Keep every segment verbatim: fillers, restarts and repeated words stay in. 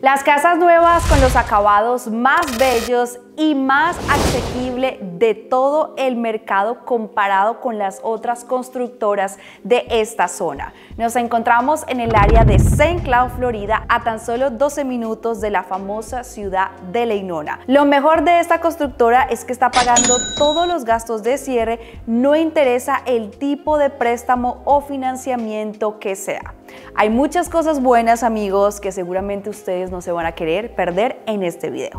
Las casas nuevas con los acabados más bellos y más asequible de todo el mercado comparado con las otras constructoras de esta zona. Nos encontramos en el área de Saint Cloud, Florida, a tan solo doce minutos de la famosa ciudad de Legnona. Lo mejor de esta constructora es que está pagando todos los gastos de cierre, no interesa el tipo de préstamo o financiamiento que sea. Hay muchas cosas buenas, amigos, que seguramente ustedes no se van a querer perder en este video.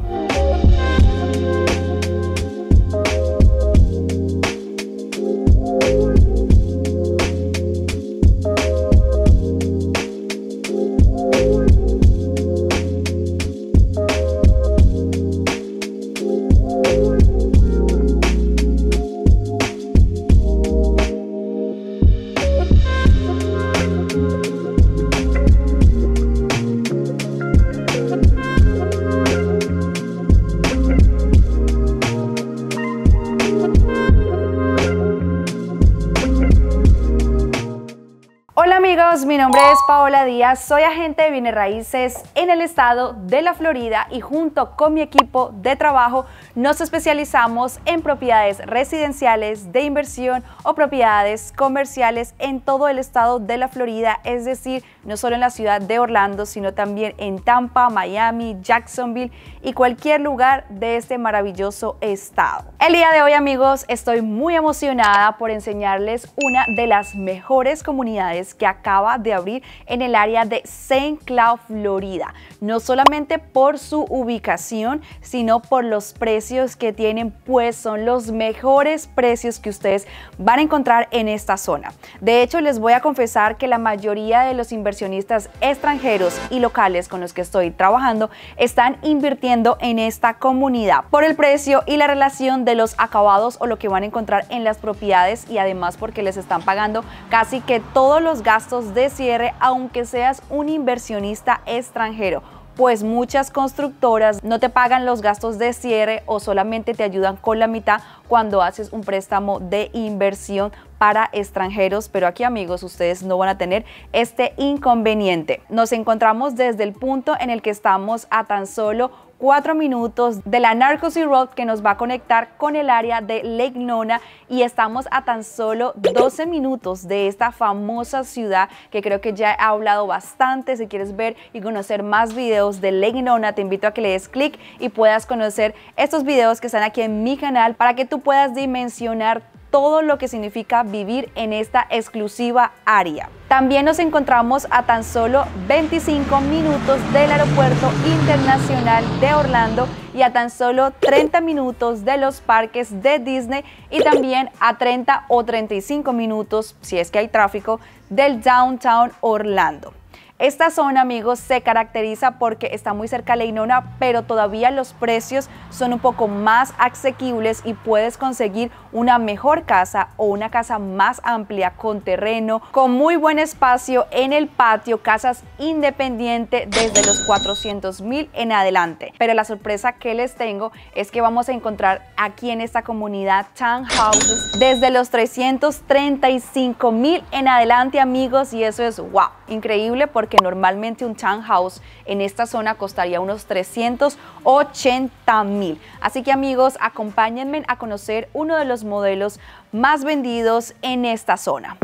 Hola amigos, mi nombre es Paola Díaz, soy agente de bienes raíces en el estado de la Florida y junto con mi equipo de trabajo nos especializamos en propiedades residenciales de inversión o propiedades comerciales en todo el estado de la Florida, es decir, no solo en la ciudad de Orlando, sino también en Tampa, Miami, Jacksonville y cualquier lugar de este maravilloso estado. El día de hoy, amigos, estoy muy emocionada por enseñarles una de las mejores comunidades que acaba de abrir en el área de Saint Cloud, Florida. No solamente por su ubicación, sino por los precios que tienen, pues son los mejores precios que ustedes van a encontrar en esta zona. De hecho, les voy a confesar que la mayoría de los inversionistas extranjeros y locales con los que estoy trabajando están invirtiendo en esta comunidad por el precio y la relación de los acabados o lo que van a encontrar en las propiedades, y además porque les están pagando casi que todos los gastos de cierre, aunque seas un inversionista extranjero, pues muchas constructoras no te pagan los gastos de cierre o solamente te ayudan con la mitad cuando haces un préstamo de inversión para extranjeros, pero aquí, amigos, ustedes no van a tener este inconveniente. Nos encontramos desde el punto en el que estamos a tan solo cuatro minutos de la Narcosy Road, que nos va a conectar con el área de Legnona, y estamos a tan solo doce minutos de esta famosa ciudad que creo que ya he hablado bastante. Si quieres ver y conocer más videos de Legnona, te invito a que le des clic y puedas conocer estos videos que están aquí en mi canal para que tú puedas dimensionar todo lo que significa vivir en esta exclusiva área. También nos encontramos a tan solo veinticinco minutos del Aeropuerto Internacional de Orlando y a tan solo treinta minutos de los parques de Disney, y también a treinta o treinta y cinco minutos, si es que hay tráfico, del Downtown Orlando. Esta zona, amigos, se caracteriza porque está muy cerca de Legnona, pero todavía los precios son un poco más asequibles y puedes conseguir una mejor casa o una casa más amplia con terreno, con muy buen espacio en el patio, casas independientes desde los cuatrocientos mil en adelante. Pero la sorpresa que les tengo es que vamos a encontrar aquí en esta comunidad townhouses desde los trescientos treinta y cinco mil en adelante, amigos, y eso es wow, increíble, porque normalmente un townhouse en esta zona costaría unos trescientos ochenta mil. Así que, amigos, acompáñenme a conocer uno de los modelos más vendidos en esta zona.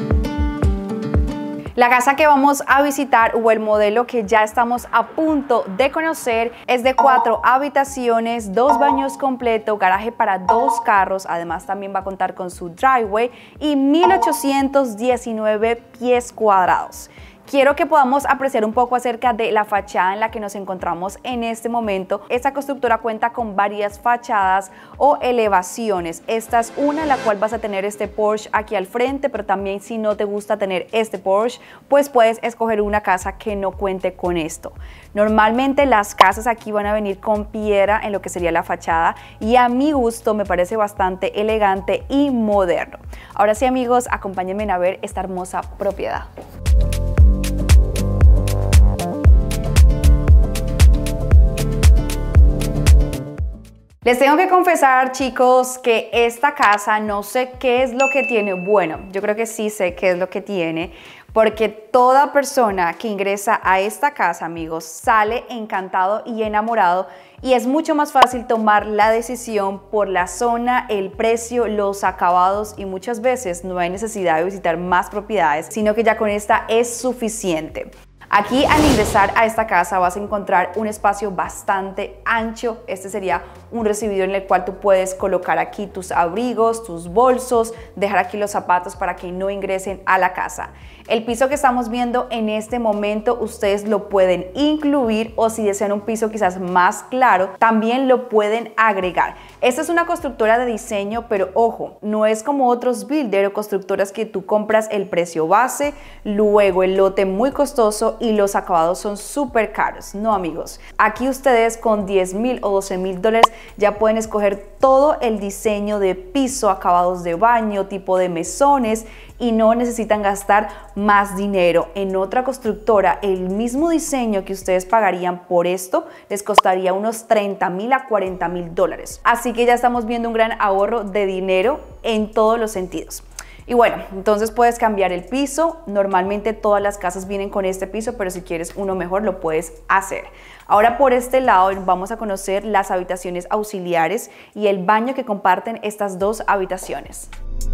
La casa que vamos a visitar, o el modelo que ya estamos a punto de conocer, es de cuatro habitaciones, dos baños completos, garaje para dos carros, además también va a contar con su driveway y mil ochocientos diecinueve pies cuadrados. Quiero que podamos apreciar un poco acerca de la fachada en la que nos encontramos en este momento. Esta constructora cuenta con varias fachadas o elevaciones. Esta es una, la cual vas a tener este Porsche aquí al frente, pero también, si no te gusta tener este Porsche, pues puedes escoger una casa que no cuente con esto. Normalmente las casas aquí van a venir con piedra en lo que sería la fachada, y a mi gusto me parece bastante elegante y moderno. Ahora sí, amigos, acompáñenme a ver esta hermosa propiedad. Les tengo que confesar, chicos, que esta casa no sé qué es lo que tiene. Bueno, yo creo que sí sé qué es lo que tiene, porque toda persona que ingresa a esta casa, amigos, sale encantado y enamorado, y es mucho más fácil tomar la decisión por la zona, el precio, los acabados, y muchas veces no hay necesidad de visitar más propiedades, sino que ya con esta es suficiente. Aquí, al ingresar a esta casa, vas a encontrar un espacio bastante ancho. Este sería un recibidor en el cual tú puedes colocar aquí tus abrigos, tus bolsos, dejar aquí los zapatos para que no ingresen a la casa. El piso que estamos viendo en este momento, ustedes lo pueden incluir, o si desean un piso quizás más claro, también lo pueden agregar. Esta es una constructora de diseño, pero ojo, no es como otros builder o constructoras que tú compras el precio base, luego el lote muy costoso y los acabados son súper caros. No, amigos, aquí ustedes con diez mil o doce mil dólares ya pueden escoger todo el diseño de piso, acabados de baño, tipo de mesones, y no necesitan gastar más dinero. En otra constructora, el mismo diseño que ustedes pagarían por esto les costaría unos treinta mil a cuarenta mil dólares. Así que ya estamos viendo un gran ahorro de dinero en todos los sentidos. Y bueno, entonces puedes cambiar el piso. Normalmente todas las casas vienen con este piso, pero si quieres uno mejor lo puedes hacer. Ahora, por este lado vamos a conocer las habitaciones auxiliares y el baño que comparten estas dos habitaciones.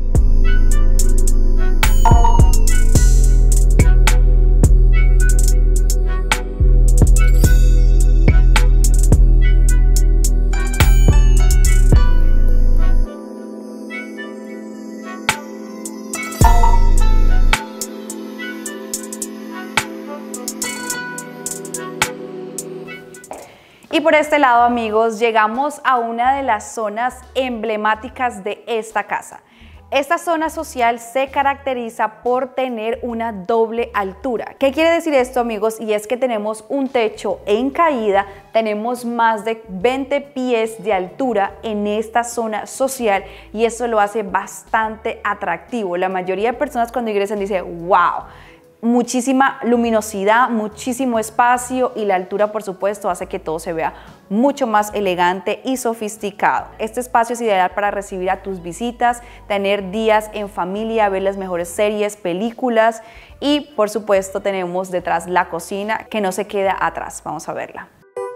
Y por este lado, amigos, llegamos a una de las zonas emblemáticas de esta casa. Esta zona social se caracteriza por tener una doble altura. ¿Qué quiere decir esto, amigos? Y es que tenemos un techo en caída, tenemos más de veinte pies de altura en esta zona social, y eso lo hace bastante atractivo. La mayoría de personas cuando ingresan dicen, wow, muchísima luminosidad, muchísimo espacio, y la altura, por supuesto, hace que todo se vea mucho más elegante y sofisticado. Este espacio es ideal para recibir a tus visitas, tener días en familia, ver las mejores series, películas, y por supuesto tenemos detrás la cocina que no se queda atrás. Vamos a verla.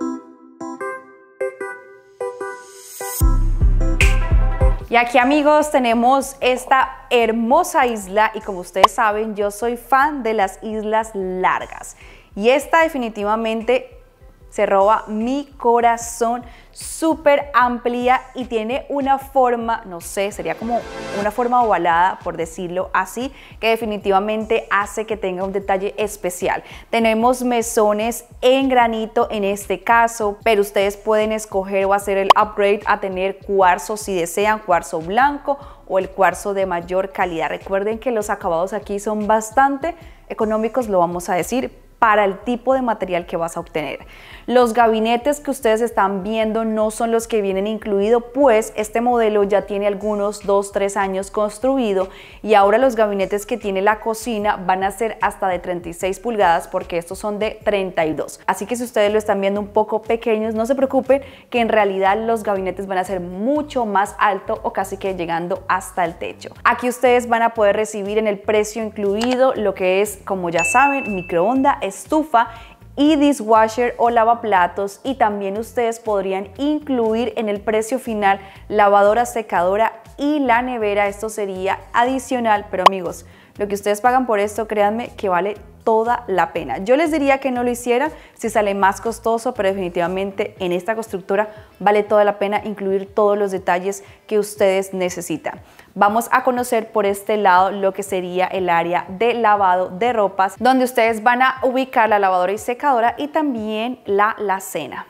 Y aquí, amigos, tenemos esta hermosa isla, y como ustedes saben, yo soy fan de las islas largas, y esta definitivamente se roba mi corazón. Súper amplia y tiene una forma, no sé, sería como una forma ovalada, por decirlo así, que definitivamente hace que tenga un detalle especial. Tenemos mesones en granito en este caso, pero ustedes pueden escoger o hacer el upgrade a tener cuarzo si desean, cuarzo blanco o el cuarzo de mayor calidad. Recuerden que los acabados aquí son bastante económicos, lo vamos a decir, para el tipo de material que vas a obtener. Los gabinetes que ustedes están viendo no son los que vienen incluidos, pues este modelo ya tiene algunos dos, tres años construido, y ahora los gabinetes que tiene la cocina van a ser hasta de treinta y seis pulgadas, porque estos son de treinta y dos. Así que si ustedes lo están viendo un poco pequeños, no se preocupen, que en realidad los gabinetes van a ser mucho más alto, o casi que llegando hasta el techo. Aquí ustedes van a poder recibir en el precio incluido lo que es, como ya saben, microondas, estufa y dishwasher o lavaplatos, y también ustedes podrían incluir en el precio final lavadora, secadora y la nevera. Esto sería adicional, pero amigos, lo que ustedes pagan por esto, créanme que vale toda la pena. Yo les diría que no lo hicieran si sale más costoso, pero definitivamente en esta constructora vale toda la pena incluir todos los detalles que ustedes necesitan. Vamos a conocer por este lado lo que sería el área de lavado de ropas, donde ustedes van a ubicar la lavadora y secadora y también la alacena.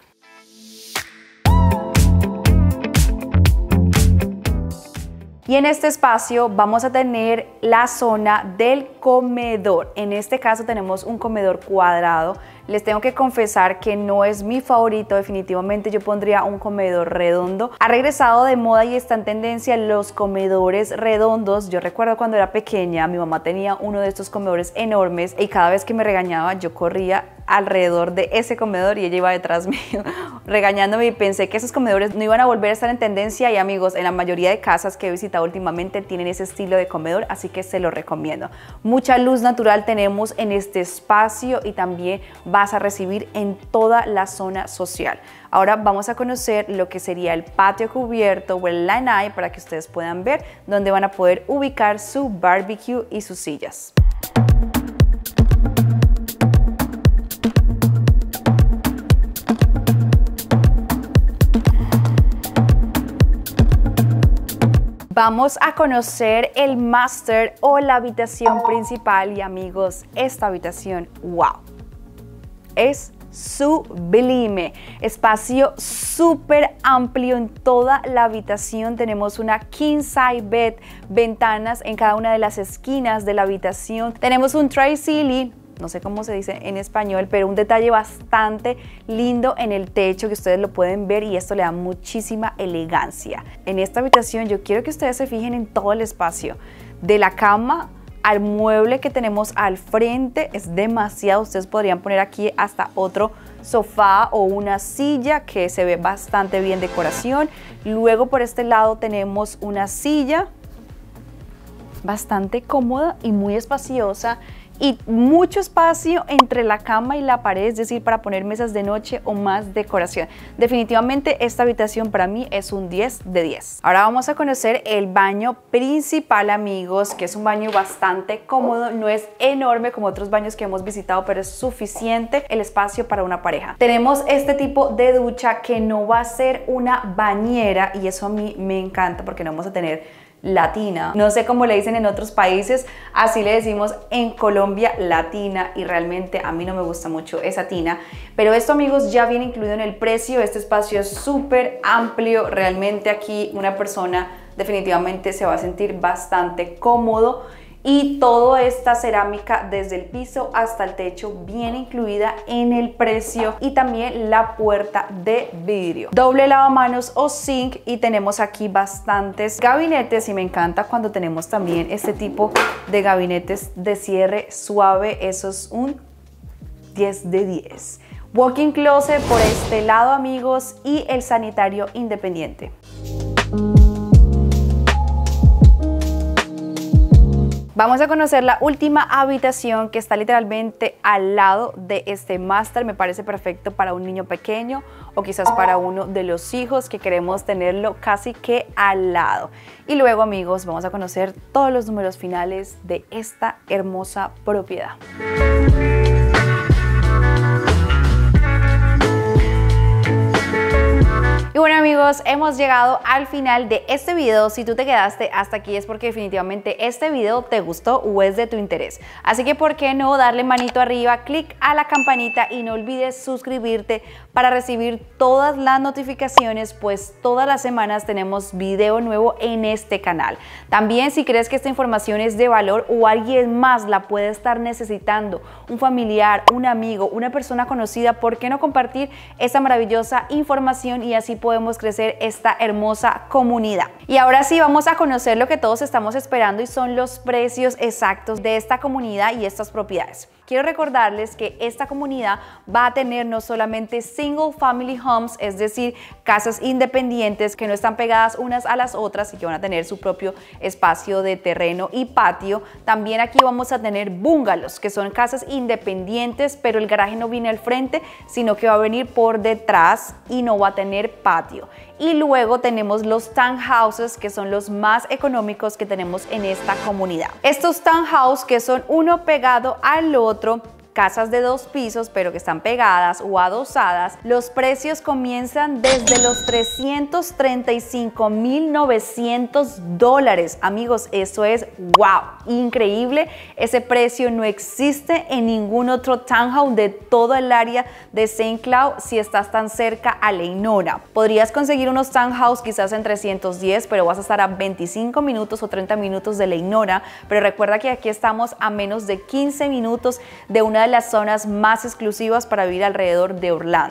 Y en este espacio vamos a tener la zona del comedor. En este caso tenemos un comedor cuadrado. Les tengo que confesar que no es mi favorito, definitivamente yo pondría un comedor redondo. Ha regresado de moda y está en tendencia los comedores redondos. Yo recuerdo cuando era pequeña, mi mamá tenía uno de estos comedores enormes y cada vez que me regañaba yo corría alrededor de ese comedor y ella iba detrás mío regañándome y pensé que esos comedores no iban a volver a estar en tendencia y amigos, en la mayoría de casas que he visitado últimamente tienen ese estilo de comedor, así que se lo recomiendo. Mucha luz natural tenemos en este espacio y también vas a recibir en toda la zona social. Ahora vamos a conocer lo que sería el patio cubierto o el lanai para que ustedes puedan ver dónde van a poder ubicar su barbecue y sus sillas. Vamos a conocer el master o la habitación principal y amigos, esta habitación, wow, es sublime, espacio súper amplio en toda la habitación, tenemos una king size bed, ventanas en cada una de las esquinas de la habitación, tenemos un tray ceiling, no sé cómo se dice en español, pero un detalle bastante lindo en el techo que ustedes lo pueden ver y esto le da muchísima elegancia. En esta habitación yo quiero que ustedes se fijen en todo el espacio, de la cama al mueble que tenemos al frente, es demasiado, ustedes podrían poner aquí hasta otro sofá o una silla que se ve bastante bien decoración. Luego por este lado tenemos una silla bastante cómoda y muy espaciosa y mucho espacio entre la cama y la pared, es decir, para poner mesas de noche o más decoración. Definitivamente esta habitación para mí es un diez de diez. Ahora vamos a conocer el baño principal, amigos, que es un baño bastante cómodo, no es enorme como otros baños que hemos visitado, pero es suficiente el espacio para una pareja. Tenemos este tipo de ducha que no va a ser una bañera y eso a mí me encanta porque no vamos a tener latina, no sé cómo le dicen en otros países, así le decimos en Colombia latina y realmente a mí no me gusta mucho esa tina, pero esto amigos ya viene incluido en el precio. Este espacio es súper amplio, realmente aquí una persona definitivamente se va a sentir bastante cómodo y toda esta cerámica desde el piso hasta el techo viene incluida en el precio y también la puerta de vidrio, doble lavamanos o sink y tenemos aquí bastantes gabinetes y me encanta cuando tenemos también este tipo de gabinetes de cierre suave, eso es un diez de diez. Walk-in closet por este lado amigos y el sanitario independiente. Vamos a conocer la última habitación que está literalmente al lado de este máster. Me parece perfecto para un niño pequeño o quizás para uno de los hijos que queremos tenerlo casi que al lado. Y luego amigos vamos a conocer todos los números finales de esta hermosa propiedad. Y bueno amigos, hemos llegado al final de este video. Si tú te quedaste hasta aquí es porque definitivamente este video te gustó o es de tu interés. Así que por qué no darle manito arriba, clic a la campanita y no olvides suscribirte para recibir todas las notificaciones, pues todas las semanas tenemos video nuevo en este canal. También si crees que esta información es de valor o alguien más la puede estar necesitando, un familiar, un amigo, una persona conocida, ¿por qué no compartir esta maravillosa información y así podemos crecer esta hermosa comunidad? Y ahora sí vamos a conocer lo que todos estamos esperando y son los precios exactos de esta comunidad y estas propiedades. Quiero recordarles que esta comunidad va a tener no solamente single family homes, es decir, casas independientes que no están pegadas unas a las otras y que van a tener su propio espacio de terreno y patio. También aquí vamos a tener bungalows, que son casas independientes, pero el garaje no viene al frente, sino que va a venir por detrás y no va a tener patio. Y luego tenemos los townhouses, que son los más económicos que tenemos en esta comunidad. Estos townhouses que son uno pegado al otro, casas de dos pisos pero que están pegadas o adosadas, los precios comienzan desde los trescientos treinta y cinco mil novecientos dólares. Amigos, eso es wow, increíble. Ese precio no existe en ningún otro townhouse de todo el área de Saint Cloud si estás tan cerca a Leinora. Podrías conseguir unos townhouse quizás en trescientos diez, pero vas a estar a veinticinco minutos o treinta minutos de Leinora, pero recuerda que aquí estamos a menos de quince minutos de una de las zonas más exclusivas para vivir alrededor de Orlando.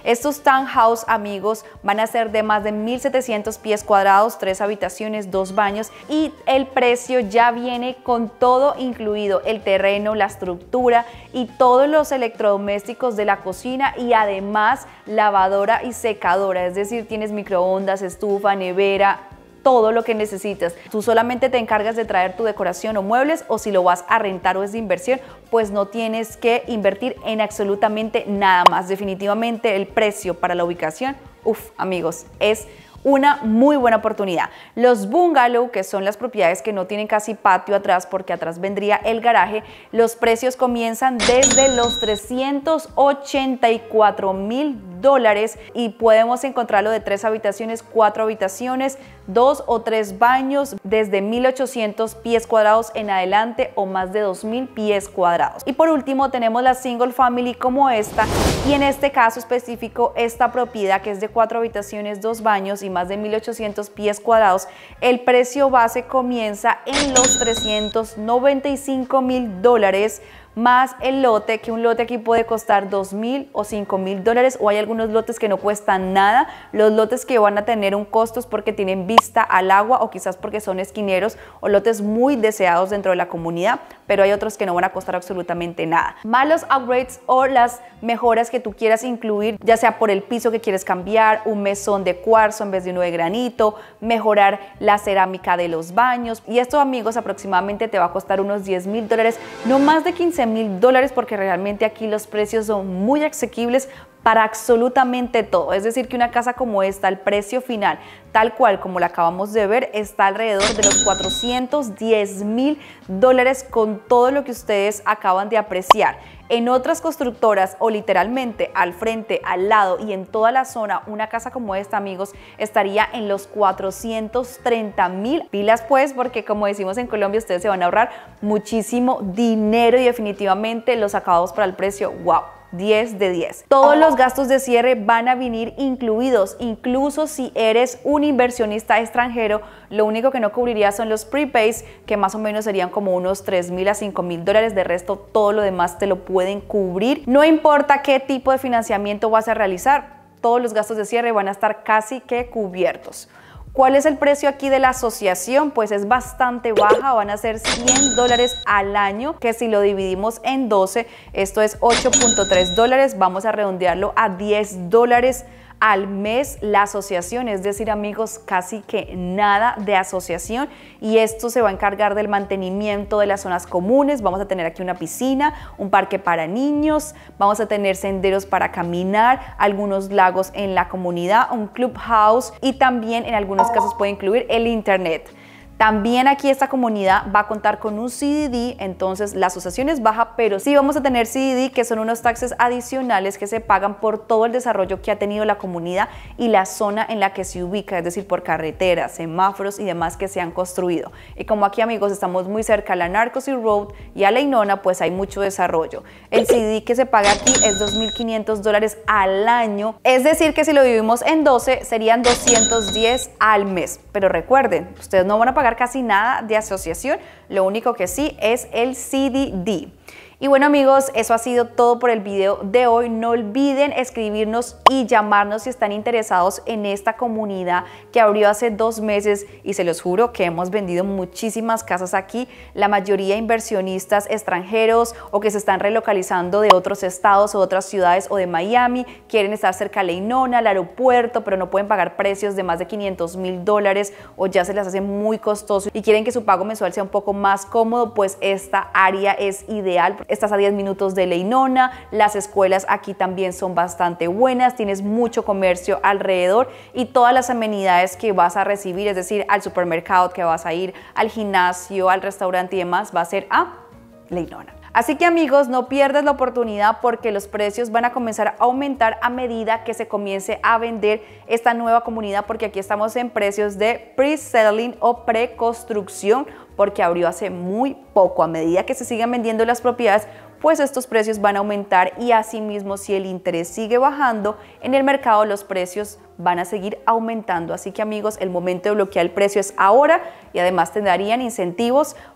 Estos townhouse, amigos, van a ser de más de mil setecientos pies cuadrados, tres habitaciones, dos baños, y el precio ya viene con todo incluido: el terreno, la estructura y todos los electrodomésticos de la cocina, y además lavadora y secadora, es decir, tienes microondas, estufa, nevera, todo lo que necesitas. Tú solamente te encargas de traer tu decoración o muebles, o si lo vas a rentar o es de inversión, pues no tienes que invertir en absolutamente nada más. Definitivamente el precio para la ubicación, uff, amigos, es una muy buena oportunidad. Los bungalow, que son las propiedades que no tienen casi patio atrás, porque atrás vendría el garaje, los precios comienzan desde los trescientos ochenta y cuatro mil dólares y podemos encontrarlo de tres habitaciones, cuatro habitaciones, dos o tres baños, desde mil ochocientos pies cuadrados en adelante o más de dos mil pies cuadrados. Y por último tenemos la single family como esta, y en este caso específico esta propiedad, que es de cuatro habitaciones, dos baños y más de mil ochocientos pies cuadrados, el precio base comienza en los trescientos noventa y cinco mil dólares más el lote, que un lote aquí puede costar dos mil o cinco mil dólares, o hay algunos lotes que no cuestan nada. Los lotes que van a tener un costo es porque tienen vista al agua, o quizás porque son esquineros o lotes muy deseados dentro de la comunidad, pero hay otros que no van a costar absolutamente nada. Más los upgrades o las mejoras que tú quieras incluir, ya sea por el piso que quieres cambiar, un mesón de cuarzo en vez de uno de granito, mejorar la cerámica de los baños, y esto, amigos, aproximadamente te va a costar unos diez mil dólares, no más de quince mil dólares, porque realmente aquí los precios son muy asequibles para absolutamente todo. Es decir, que una casa como esta, el precio final, tal cual como la acabamos de ver, está alrededor de los cuatrocientos diez mil dólares con todo lo que ustedes acaban de apreciar. En otras constructoras, o literalmente al frente, al lado y en toda la zona, una casa como esta, amigos, estaría en los cuatrocientos treinta mil. Pilas pues, porque como decimos en Colombia, ustedes se van a ahorrar muchísimo dinero, y definitivamente los acabados para el precio, wow, diez de diez. Todos los gastos de cierre van a venir incluidos, incluso si eres un inversionista extranjero. Lo único que no cubriría son los prepays, que más o menos serían como unos tres mil a cinco mil dólares. De resto, todo lo demás te lo pueden cubrir. No importa qué tipo de financiamiento vas a realizar, todos los gastos de cierre van a estar casi que cubiertos. ¿Cuál es el precio aquí de la asociación? Pues es bastante baja, van a ser cien dólares al año, que si lo dividimos en doce, esto es ocho punto tres dólares, vamos a redondearlo a diez dólares al mes la asociación, es decir, amigos, casi que nada de asociación, y esto se va a encargar del mantenimiento de las zonas comunes. Vamos a tener aquí una piscina, un parque para niños, vamos a tener senderos para caminar, algunos lagos en la comunidad, un clubhouse, y también en algunos casos puede incluir el internet. También aquí esta comunidad va a contar con un C D D, entonces la asociación es baja, pero sí vamos a tener C D D, que son unos taxes adicionales que se pagan por todo el desarrollo que ha tenido la comunidad y la zona en la que se ubica, es decir, por carreteras, semáforos y demás que se han construido. Y como aquí, amigos, estamos muy cerca a la Narcosy Road y a Leinona, pues hay mucho desarrollo. El C D D que se paga aquí es dos mil quinientos dólares al año, es decir, que si lo dividimos en doce serían doscientos diez al mes. Pero recuerden, ustedes no van a pagar casi nada de asociación, lo único que sí es el C D D. Y bueno, amigos, eso ha sido todo por el video de hoy. No olviden escribirnos y llamarnos si están interesados en esta comunidad que abrió hace dos meses, y se los juro que hemos vendido muchísimas casas aquí, la mayoría inversionistas extranjeros o que se están relocalizando de otros estados o otras ciudades o de Miami, quieren estar cerca de Leinona, al aeropuerto, pero no pueden pagar precios de más de quinientos mil dólares o ya se les hace muy costoso y quieren que su pago mensual sea un poco más cómodo. Pues esta área es ideal. Estás a diez minutos de Leinona, las escuelas aquí también son bastante buenas, tienes mucho comercio alrededor y todas las amenidades que vas a recibir, es decir, al supermercado que vas a ir, al gimnasio, al restaurante y demás, va a ser a Leinona. Así que, amigos, no pierdas la oportunidad, porque los precios van a comenzar a aumentar a medida que se comience a vender esta nueva comunidad, porque aquí estamos en precios de pre-selling o preconstrucción, porque abrió hace muy poco. A medida que se sigan vendiendo las propiedades, pues estos precios van a aumentar, y asimismo, si el interés sigue bajando en el mercado, los precios van a seguir aumentando. Así que, amigos, el momento de bloquear el precio es ahora, y además te darían incentivos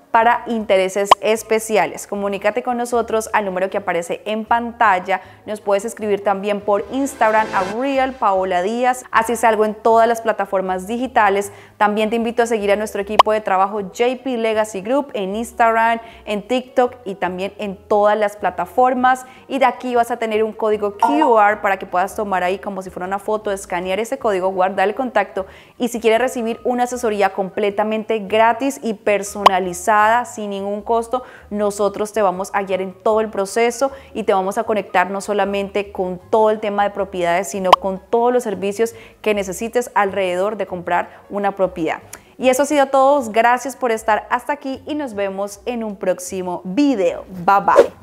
para intereses especiales. Comunícate con nosotros al número que aparece en pantalla. Nos puedes escribir también por Instagram a Real Paola Díaz. Así salgo en todas las plataformas digitales. También te invito a seguir a nuestro equipo de trabajo J P Legacy Group en Instagram, en TikTok y también en todas las plataformas. Y de aquí vas a tener un código Q R para que puedas tomar ahí como si fuera una foto, escanear ese código, guardar el contacto. Y si quieres recibir una asesoría completamente gratis y personalizada, sin ningún costo, nosotros te vamos a guiar en todo el proceso y te vamos a conectar no solamente con todo el tema de propiedades, sino con todos los servicios que necesites alrededor de comprar una propiedad. Y eso ha sido todo. Gracias por estar hasta aquí y nos vemos en un próximo video. Bye bye.